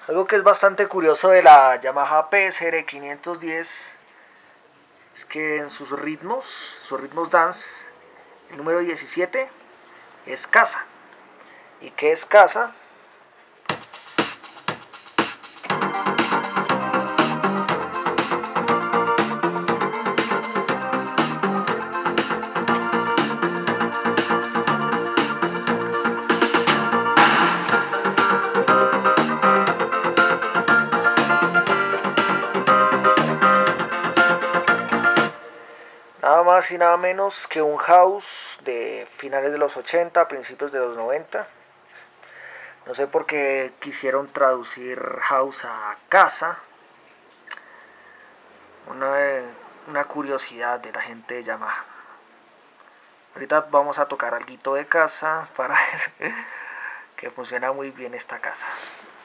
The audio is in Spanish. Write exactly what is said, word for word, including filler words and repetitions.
Algo que es bastante curioso de la Yamaha P S R quinientos diez es que en sus ritmos, sus ritmos dance, el número diecisiete es casa. ¿Y qué es casa? Nada más y nada menos que un house de finales de los ochenta, principios de los noventa. No sé por qué quisieron traducir house a casa. Una, una curiosidad de la gente de Yamaha. Ahorita vamos a tocar algo de casa para ver que funciona muy bien esta casa.